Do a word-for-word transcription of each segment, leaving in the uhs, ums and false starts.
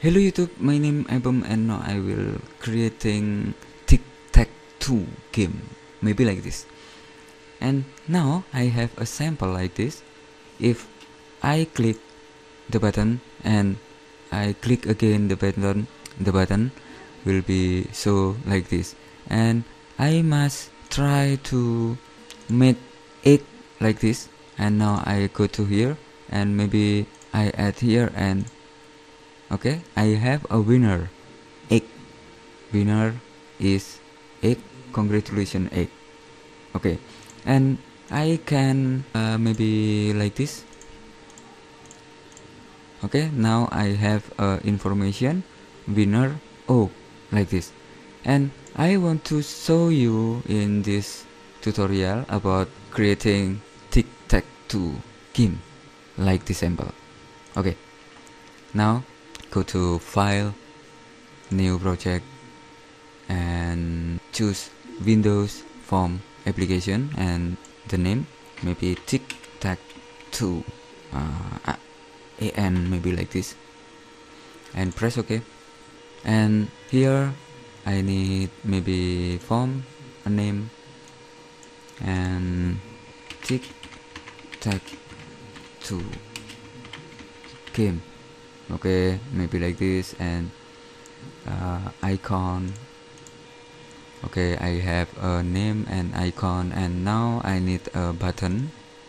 Hello YouTube, my name Abam and now I will creating tic-tac-toe game, maybe like this. And now I have a sample like this. If I click the button and I click again the button, the button will be so like this. And I must try to make egg like this. And now I go to here and maybe I add here and okay, I have a winner, egg. Winner is egg. Congratulations, egg. Okay, and I can uh, maybe like this. Okay, now I have uh, information winner oh like this, and I want to show you in this tutorial about creating tic-tac-toe game like this sample. Okay, now go to File, New Project, and choose Windows Form Application and the name maybe tic-tac-toe uh, an maybe like this, and press OK. And here I need maybe form a name and tic-tac-toe game. Okay, maybe like this, and uh, icon. Okay, I have a name and icon, and now I need a button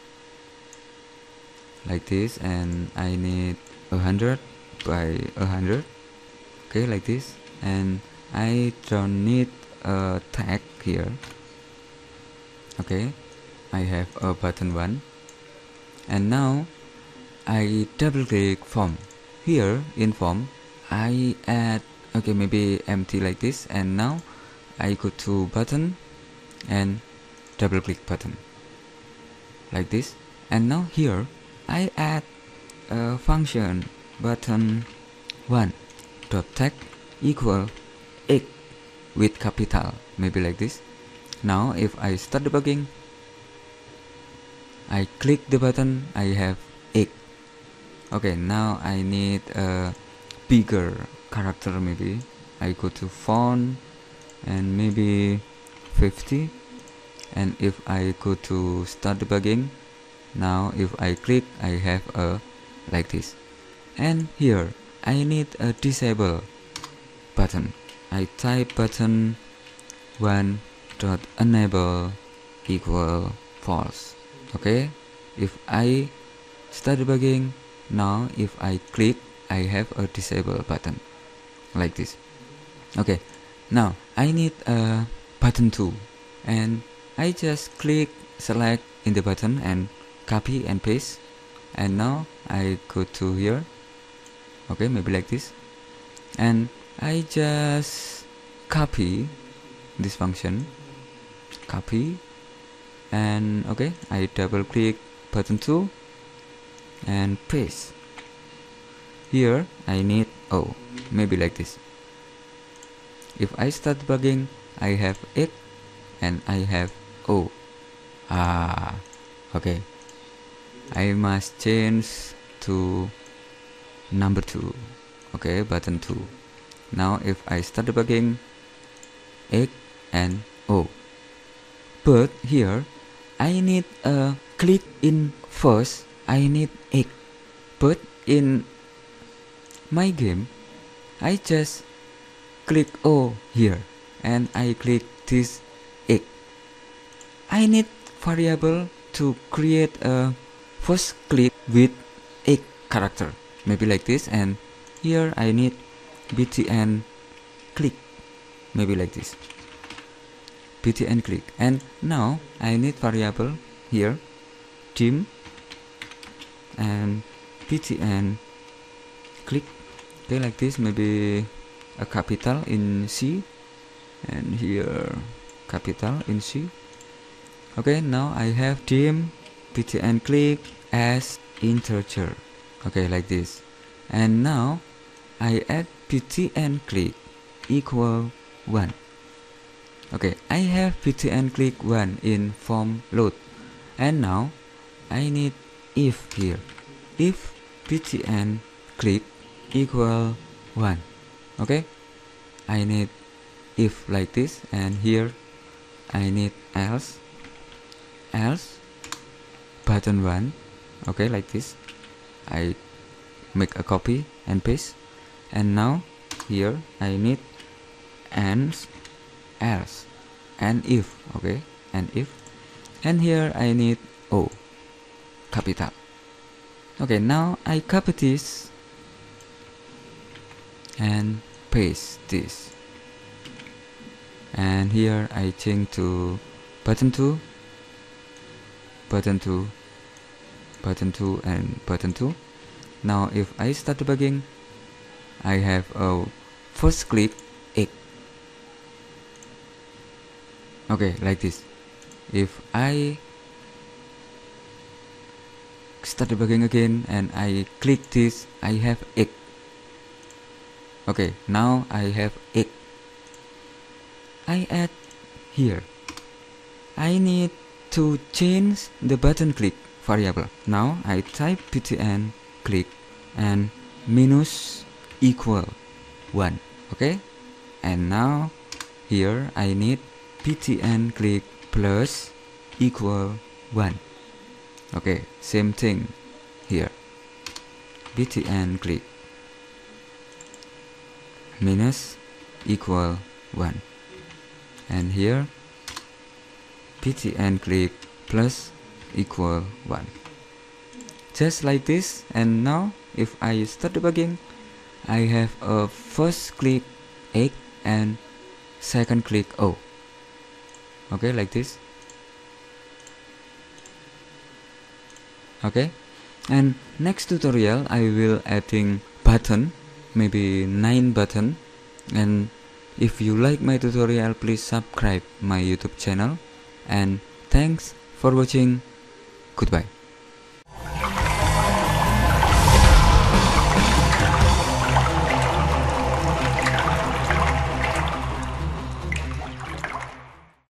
like this, and I need a hundred by a hundred. Okay, like this, and I don't need a tag here. Okay, I have a button one, and now I double click form. Here in form I add okay maybe empty like this, and now I go to button and double click button like this, and now here I add a function button one dot tag equal egg with capital maybe like this. Now if I start debugging, I click the button, I have egg. Okay, now I need a bigger character maybe. I go to font and maybe fifty, and if I go to start debugging, now if I click I have a like this. And here I need a disable button. I type button one dot enable equal false. Okay, if I start debugging, now if I click I have a disable button like this. Okay, now I need a button two, and I just click select in the button and copy and paste, and now I go to here. Okay, maybe like this, and I just copy this function, copy, and okay, I double click button two and paste. Here I need O, maybe like this. If I start debugging, I have egg and I have O. Ah, okay. I must change to number two. Okay, button two. Now if I start debugging, egg and O. But here I need a click in first. I need egg, but in my game I just click O here and I click this egg. I need variable to create a first click with egg character maybe like this, and here I need btn click maybe like this, btn click, and now I need variable here dim and btn click. Okay, like this, maybe a capital in C, and here capital in C. Okay, now I have dim btn click as integer. Okay, like this, and now I add btn click equal one. Okay, I have btn click one in form load, and now I need if here, if btn click equal one. Okay, I need if like this, and here I need else, else button one. Okay, like this. I make a copy and paste, and now here I need and else and if. Okay, and if, and here I need O capital. Okay, now I copy this and paste this, and here I change to button two, button two, button two, and button two. Now if I start debugging, I have a first click X. Okay, like this. If I start debugging again and I click this, I have X. Okay, now I have X. I add here. I need to change the button click variable. Now I type btn click and minus equal one. Okay, and now here I need btn click plus equal one. Okay, same thing here. Btn click minus equal one, and here btn click plus equal one. Just like this. And now if I start debugging, I have a first click X and second click O. Okay, like this. Okay, and next tutorial I will adding button, maybe nine button. And if you like my tutorial, please subscribe my YouTube channel, and thanks for watching. Goodbye.